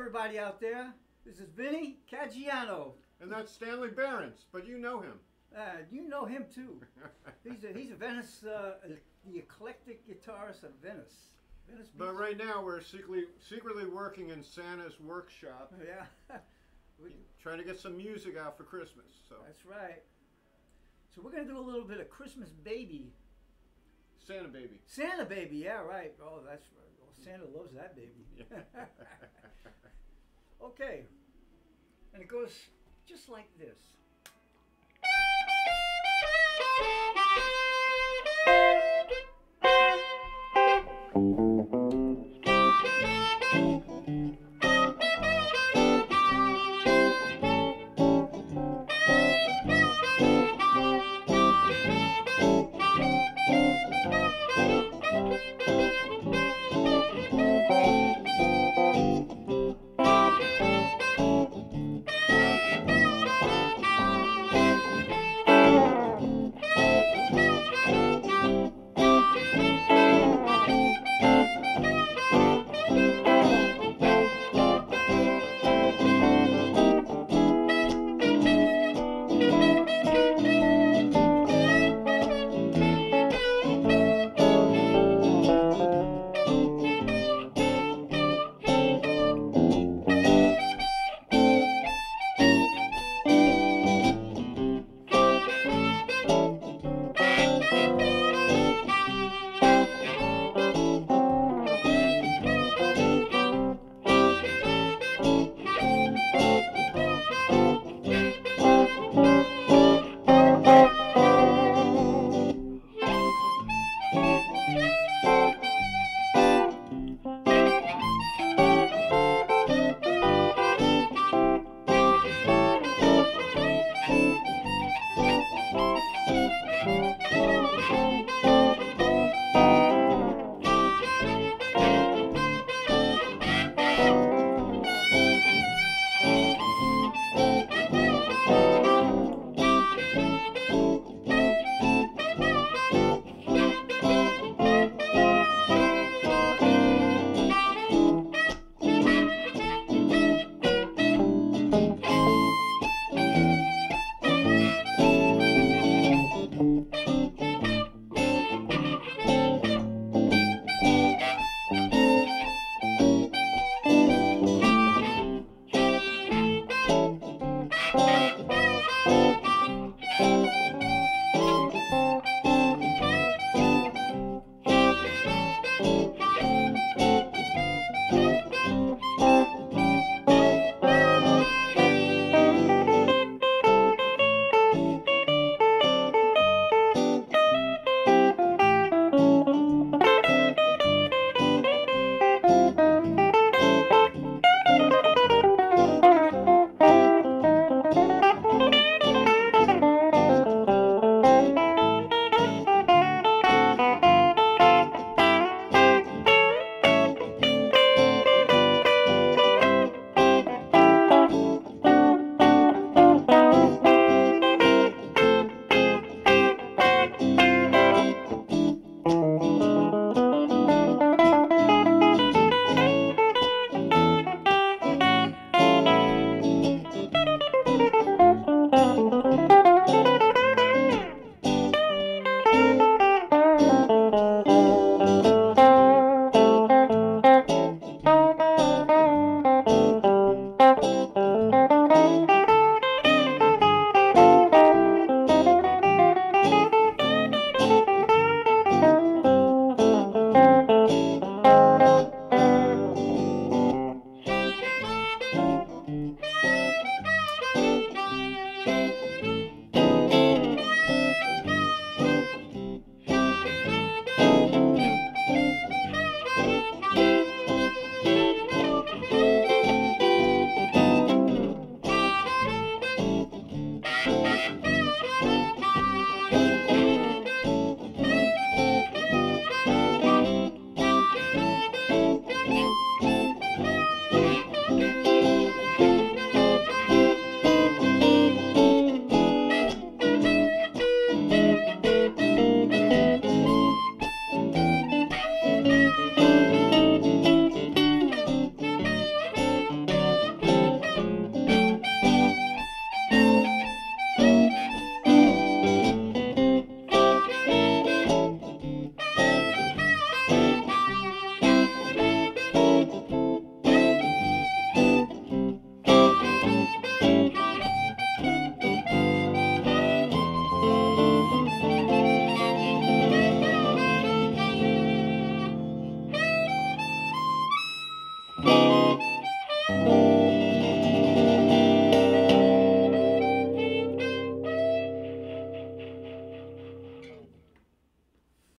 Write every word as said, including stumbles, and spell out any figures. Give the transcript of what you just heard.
everybody out there. This is Vinny Caggiano. And that's Stanley Behrens, but you know him. Uh, you know him too. He's a, he's a Venice, uh, the eclectic guitarist of Venice. Venice but right now we're secretly, secretly working in Santa's workshop. Yeah. Trying to get some music out for Christmas. So that's right. So we're going to do a little bit of Christmas Baby. Santa Baby. Santa Baby, yeah, right. Oh, that's right. Well, Santa loves that baby. Yeah. Okay. And it goes just like this.